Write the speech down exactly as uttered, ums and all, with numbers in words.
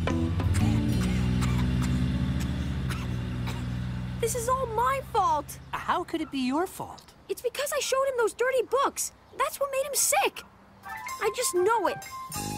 This is all my fault. How could it be your fault? It's because I showed him those dirty books. That's what made him sick. I just know it.